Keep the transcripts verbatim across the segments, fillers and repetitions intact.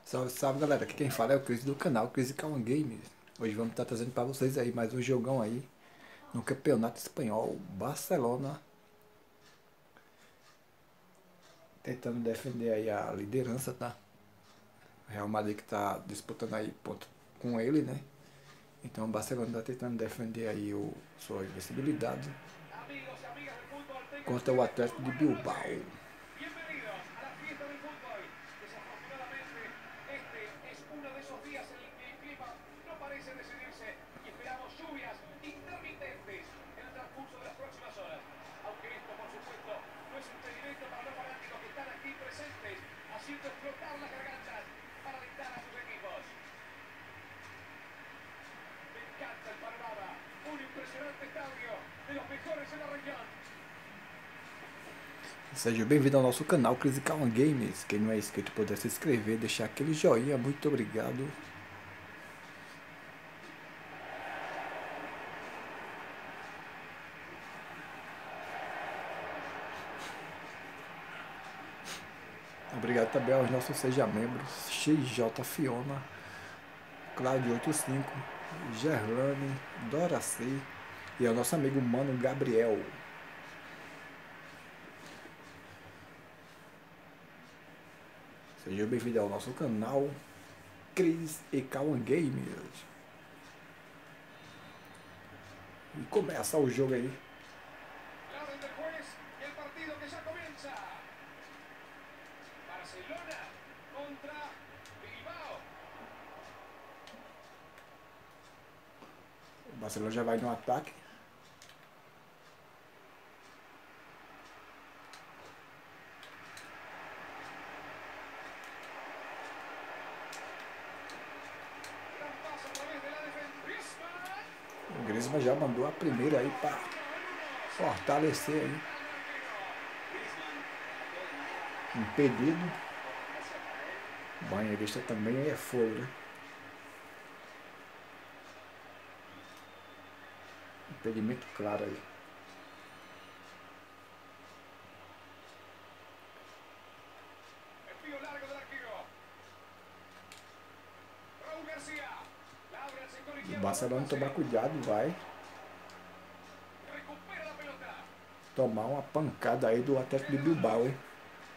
Salve, salve galera, aqui quem fala é o Chris do canal Chris Kawan Games. Hoje vamos estar trazendo para vocês aí mais um jogão aí no Campeonato Espanhol. Barcelona tentando defender aí a liderança, tá? Real Madrid que tá disputando aí ponto com ele, né? Então o Barcelona tá tentando defender aí o, sua invencibilidade contra o Atlético de Bilbao. Bienvenidos a la fiesta del fútbol. Desafortunadamente, este es uno de esos días en el que el clima no parece decidirse y esperamos lluvias intermitentes en el transcurso de las próximas horas. Aunque esto, por supuesto, no es impedimento para los fanáticos que están aquí presentes, haciendo explotar las gargantas para alentar a sus equipos. Me encanta el panorama. Un impresionante estadio de los mejores en la región. Seja bem-vindo ao nosso canal Chris Kawan Games. Quem não é inscrito puder se inscrever, deixar aquele joinha, muito obrigado. Obrigado também aos nossos seja membros, X J Fiona, Claudio oitenta e cinco, Gerlane, Doraci e ao nosso amigo Mano Gabriel. Seja bem-vindo ao nosso canal Chris e Kawan Games. E começa o jogo aí. La orden del juez y el partido que ya comienza. Barcelona contra Bilbao. O Barcelona já vai no ataque. Gran paso a través de la defensa. Griezmann. O Griezmann já mandou a primeira aí para fortalecer aí. Impedido. Banheirista também é fogo, né? Impedimento claro aí. Envío largo del arquero. Raúl García. La abre al sector O izquierdo. Barcelona tomar cuidado, vai Recupera la pelota. tomar uma pancada aí do Atlético de Bilbao, hein?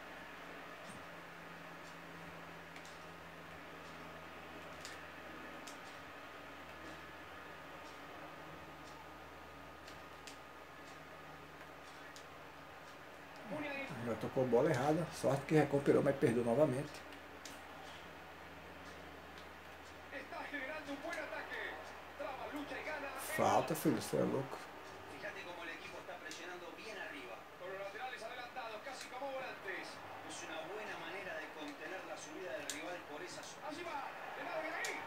Muniain. Já tocou bola errada, sorte que recuperou, mas perdeu novamente. Está generando un buen ataque. Traba, lucha y gana. Falta, filho, você é louco. Fíjate cómo el equipo está presionando bien arriba. Con los laterales adelantados, casi como volantes. Es una buena manera de contener la subida del rival por esa zona. Allí va. Le da bien ahí.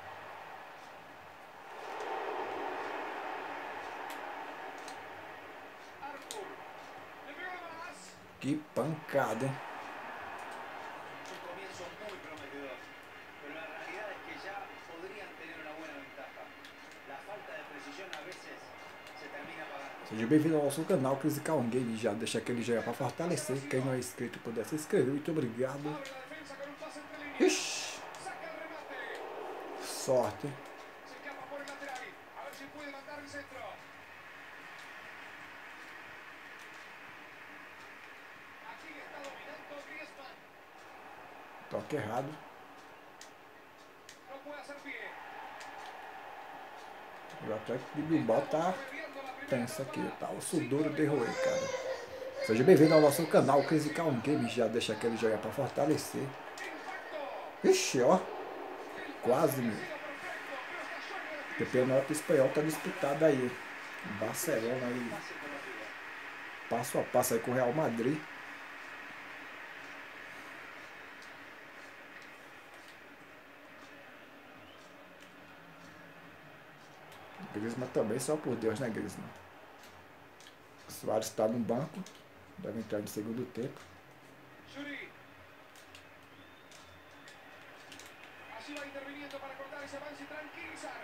Arthur. Le pegó de más. Que pancada, hein? Un comienzo muy prometedor, pero la realidad es que ya podrían tener una buena ventaja. La falta de precisión a veces se termina pagando. Seja bem-vindo ao nosso canal Chris Kawan Games. Já deixa aquele joinha para fortalecer. Quem não é inscrito puder se inscrever, muito obrigado. Abre la defensa con un pase entre líneas. Ixi, Saca el remate. sorte, hein? Se escapa por el lateral. A ver si puede mandar el centro. Aquí está dominando Griezmann. Toque errado. No puede hacer pie. O Atlético de Bilbao tá Perdiendo la primera tenso aqui, etapa. tá? O sudoro de roer, cara. Seja bem-vindo ao nosso canal Chris Kawan Games. Já deixa aquele joinha para fortalecer. Impacto. Ixi, ó. Quase, meu. Ha sido perfecto, pero está lleno de O espíritu. campeonato espanhol tá disputado aí. Barcelona aí, Pase conocido. passo a passo aí com o Real Madrid. Griezmann também, só por Deus, né, Griezmann? Suárez está no banco, deve entrar no segundo tempo. Yuri. Allí va interviniendo para cortar ese avance y tranquilizar.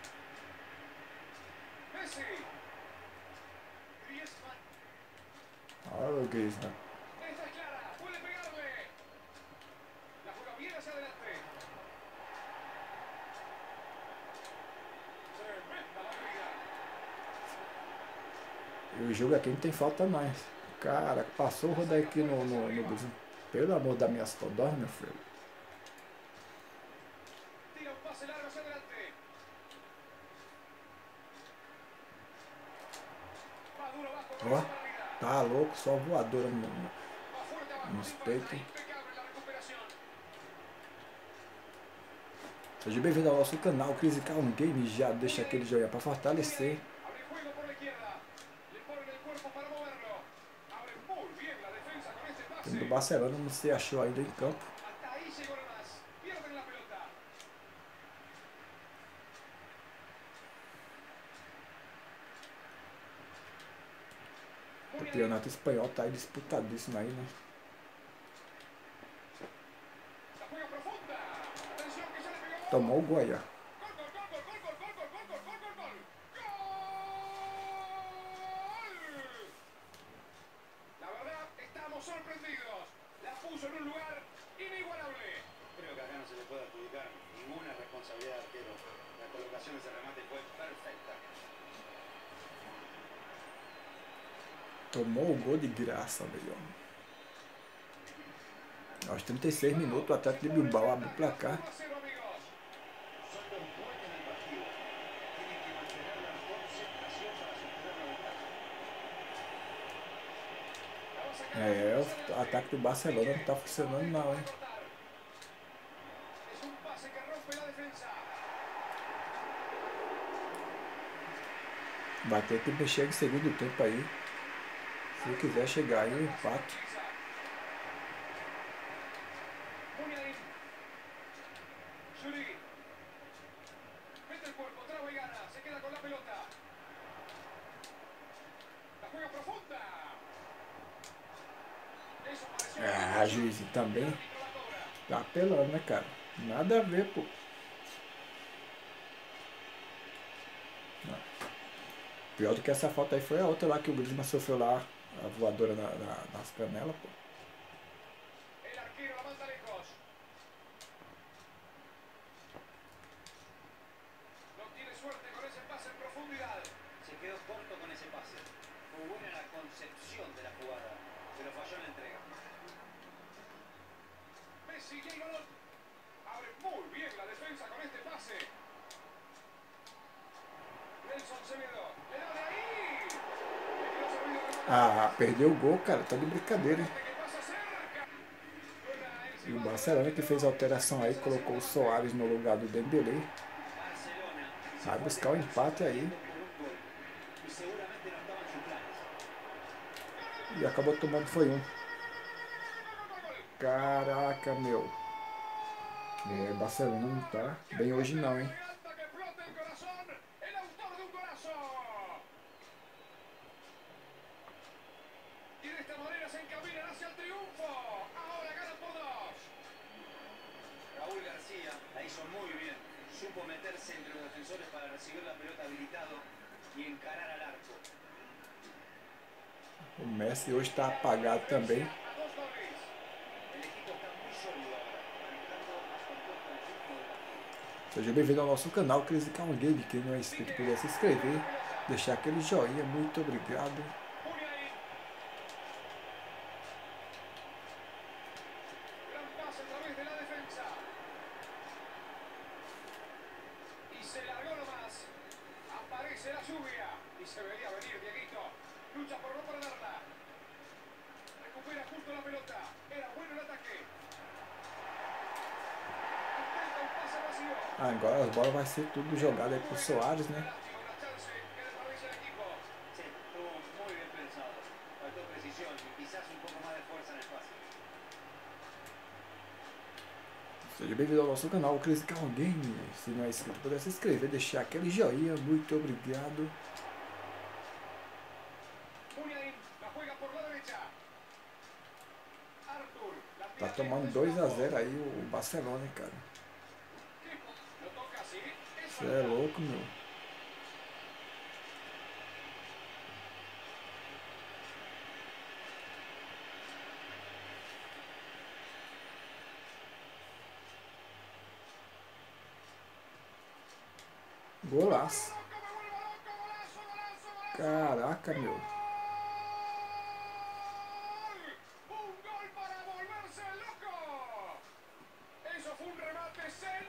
Messi. Griezmann. Olha o Griezmann. Esta es clara. Puede pegarle. La juega bien hacia adelante. E o jogo aqui não tem falta mais. Cara, passou o rodar aqui no, no, no Brasil. Pelo amor da minhas todós, meu filho. Tira un pase largo hacia adelante. Va duro abajo, Ó, regresa para arriba. tá louco, só voadora no, Va fuerte abajo, nos sin falta, peitos. impecable la recuperación. Seja bem-vindo ao nosso canal, Cris Calm Game. Já deixa aquele joinha pra fortalecer. Abre juego por la izquierda. Le ponen el cuerpo para moverlo. Abre muy bien la defensa con este O time do pase. Barcelona não se achou ainda em campo. Hasta ahí llegó nomás. Pierden la pelota. O campeonato espanhol tá aí disputadíssimo aí, né? La juega profunda. Atención que ya le pegó. Tomou o gol aí, ó. Gol, gol, gol, gol, gol, gol, gol, gol, gol, gol, gol, gol. ¡Gol! La verdad, estamos sorprendidos. La puso en un lugar inigualable. Creo que acá no se le puede adjudicar ninguna responsabilidad al arquero. La colocación de ese remate fue perfecta. Tomou o gol de graça, velho. Aos trinta e seis minutos, o Atlético de Bilbao abre o placar. uno a cero, amigos. Son dos goles en el partido. Tienen que mantener la concentración para superar la ventaja. La va a sacar É, hacia o adelante. ataque do Barcelona não tá funcionando não, hein? Es un pase que rompe la defensa. Vai ter que mexer em segundo tempo aí. Se quiser chegar aí o empate. Muniain. Juli. Mete el cuerpo, traba y gana. Se queda con la pelota. La juega profunda. Eso pareció. Ah, juiz também El árbitro la cobra. tá apelando, né, cara? Nada a ver, pô. Não. Pior do que essa falta aí foi a outra lá que o Griezmann sofreu lá, a voadora na, na, nas canelas, pô. El arquero la manda lejos. No tiene suerte con ese pase en profundidad. Se quedó corto con ese pase. Fue buena la concepción de la jugada, pero falló en la entrega. Messi y el balón. Abre muy bien la defensa con este pase. Nelson Semedo. Le da de ahí. Le quedó servido el remate. Ah, perdeu o gol, cara. Tá de brincadeira, hein? Que pasa cerca. Juega el E o Silva. Barcelona que fez a alteração aí, colocou o Soares no lugar do Dembélé. Barcelona se Vai fue buscar o empate aí. perdiendo por un gol. Y seguramente no estaba en sus planes. E acabou tomando foi um. Caraca, meu. É, Barcelona não tá bem hoje não, hein? Hasta que explota el corazón. El autor de un golazo. Y de esta manera se encaminan hacia el triunfo. Ahora ganan por dos. Raúl García la hizo muy bien. Supo meterse entre los defensores para recibir la pelota habilitado y encarar al arco. O Messi hoje tá apagado também. A dos goles. El equipo está muy sólido ahora, conectando a su antojo el ritmo del partido. Seja bem-vindo ao nosso canal, Cris Calm Game. Quem não é inscrito, puder se inscrever, deixar aquele joinha. Muito obrigado. Muniain. Gran pase a través de la defensa. Y se largó nomás. Aparece la lluvia. Y se veía venir, Dieguito. Lucha por no perderla. Recupera justo la pelota. Era bueno el ataque. Intenta un pase vacío. Ah, agora as bolas vai ser tudo jogado aí pro Soares, né? Lástima, una chance que desperdicia el equipo. Sí, estuvo muy bien pensado. Faltó precisión y quizás un poco más de fuerza en el pase. Seja bem-vindo ao nosso canal, Cris Calm Game. Se não é inscrito, puder se inscrever, deixar aquele joinha. Muito obrigado. Muniain la juega por la derecha. Arthur. La Tá tira tomando lejos dois del a campo. zero aí o Barcelona, hein, cara. Lo toca así. Es Você é falta. louco, meu. Golaço. Loco, me vuelvo loco, golazo, golazo, golazo. Caraca, meu.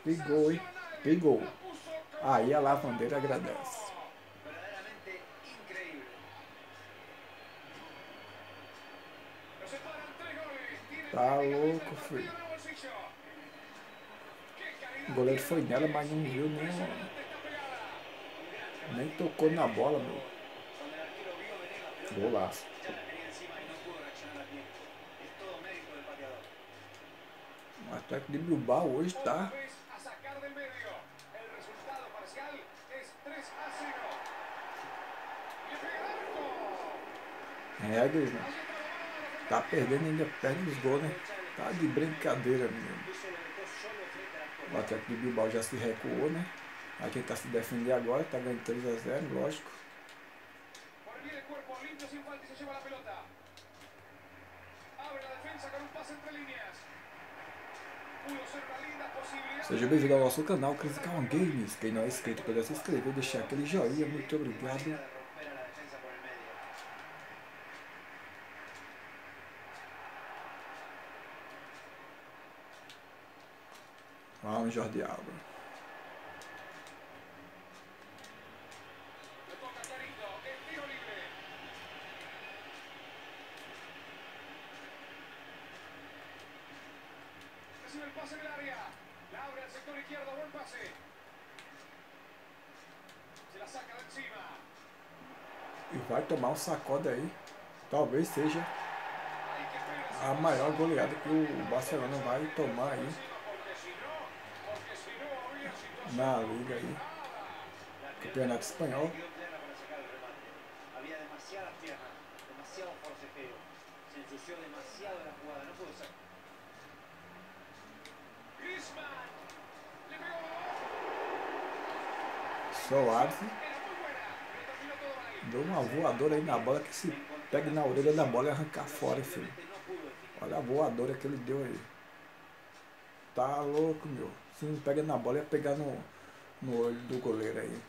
Pegou, hein? Pegou. Aí a lavandeira agradece. Verdaderamente increíble. Nos separan tres goles. Tiene Tá prácticamente louco, el partido filho. en el bolsillo. Qué calidad O goleiro tiene foi los nela, pies. mas não viu nem, Impresionante esta pegada. Un gran nem remate. tocou na bola, meu. Cuando el arquero vio venir la pelota, Golaço. ya la tenía encima y no pudo reaccionar a tiempo. Es todo mérito del pateador. O Atlético de Bilbao hoje Otra tá. vez a sacar del medio. El resultado parcial es tres a cero. Y le pega el arco. Regras, né? Ahí está la mano de la Tá perdendo ainda, perde os gols, né? Tá de brincadeira, menino. Eso lo dejó solo frente al arco. O Atlético de Bilbao já se recuou, né? Aí quem tá se defendendo agora, tá ganhando três a zero, lógico. Por el bien del cuerpo, limpio sin falta y se lleva la pelota. Abre la defensa con un pase entre líneas. Pudo ser una linda posibilidad. Seja bem-vindo ao nosso canal Critical Games. Quem não é inscrito pode se inscrever e deixar aquele joinha. Muito obrigado. De romper a la defensa por el medio. Vamos, Jordi Alba. Le toca clarito. El tiro libre. Recibe el pase del área. La abre al sector izquierdo. Buen pase. Se la saca de encima. E vai tomar um sacode aí. Talvez seja Hay que esperar. a maior goleada que o Barcelona vai tomar aí Porque si no, porque si no habría situación. na liga aí. Campeonato Espanhol. Quedó clara para sacar el remate. Había demasiadas piernas, demasiado forcejeo. Se ensució demasiado la jugada, no pudo ser. Griezmann. Le pegó. Soares Era muy buena. Pero terminó todo mal. deu uma voadora aí na bola que se pega na orelha da bola e arrancar fora, filho. No pudo definir. Olha a voadora que ele deu aí. Tá louco, meu. Se não pega na bola, ia pegar no, no olho do goleiro aí.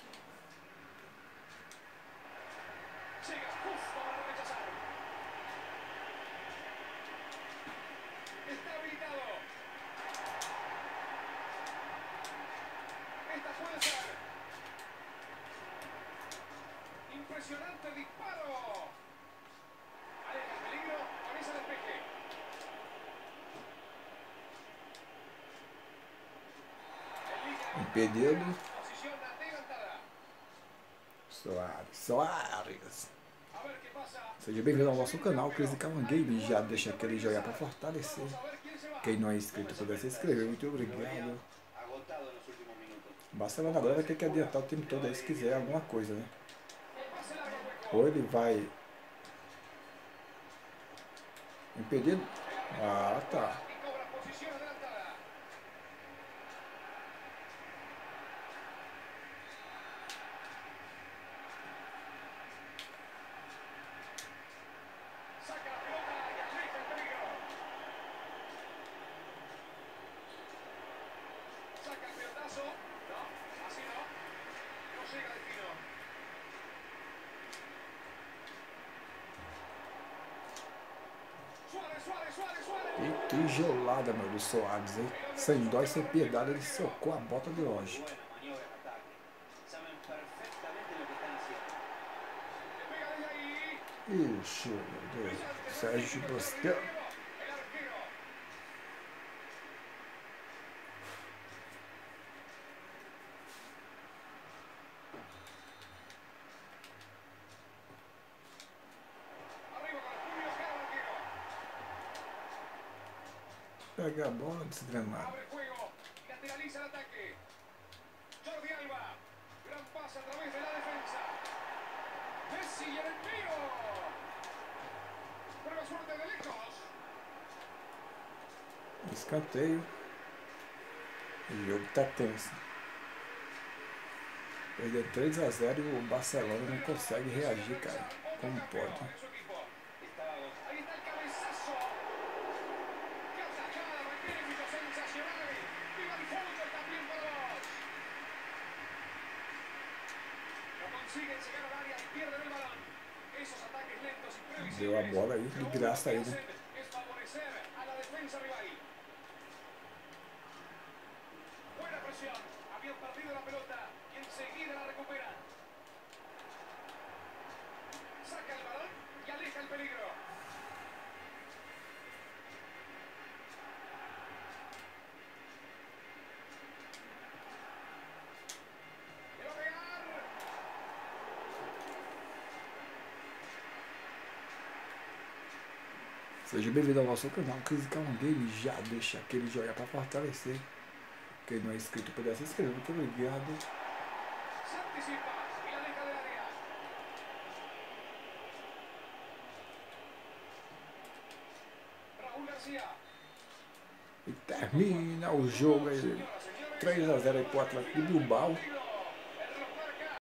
Llega justo para rechazar. Está habilitado. Esta puede ser. Impresionante disparo. Aleja el peligro con ese despeje. En línea de Impedido. posición adelantada. Soares, Soares. A ver qué pasa. Seja bem-vindo ao nosso canal Critical Games. Já deixa aquele joinha pra fortalecer. Vamos a ver quién se va. Quem não é inscrito puder se inscrever. Muito obrigado. Agotado en los últimos minutos. O Barcelona agora vai ter que adiantar o time todo aí se quiser alguma coisa, né? Pase largo al hueco. Ou ele vai. Impedido? Ah, tá. Y cobra posición adelantada. Saca la pelota y aleja el peligro. Saca el pelotazo. No, así no. No llega al tiro. Suárez, Suárez, Suárez, Suárez. E tijolada, meu, do Soares, hein? Sem dó e sem piedade, ele socou a bota de longe. Buena maniobra en ataque. Saben perfectamente lo que están haciendo. Le pega desde ahí. Ixi, meu Deus. Sérgio Busquets. El arquero. Arriba con el puño, queda el arquero. Pega a bola, desgramado. Abre juego. Lateraliza el ataque. Jordi Alba. Gran pase a través de la defensa. Messi y el envío. Prueba suerte de lejos. Escanteio. O jogo tá tenso. Perdeu três a zero e o Barcelona não consegue reagir, cara. Como pode? En su equipo. Estaba agotado. Ahí está el cabezazo. ¡Qué atajada! Magnífico, sensacional. ¡Viva el fútbol también para vos! No consiguen llegar al área y pierden el balón. Esos ataques lentos y previsibles. Deu a bola aí, de graça aí, Lo único né? que hacen es favorecer a la defensa rival. presión. Habían perdido la pelota y enseguida la recuperan. Saca el balón y aleja el peligro. Le va a pegar. Seja bem-vindo ao nosso canal Cris um Game. Já deixa aquele joinha para fortalecer. Quem não é inscrito puder se inscrever. Muito obrigado. Se anticipa y la aleja del área. Raúl García. E termina o jogo aí. três a zero aí pro Atlético de Bilbao.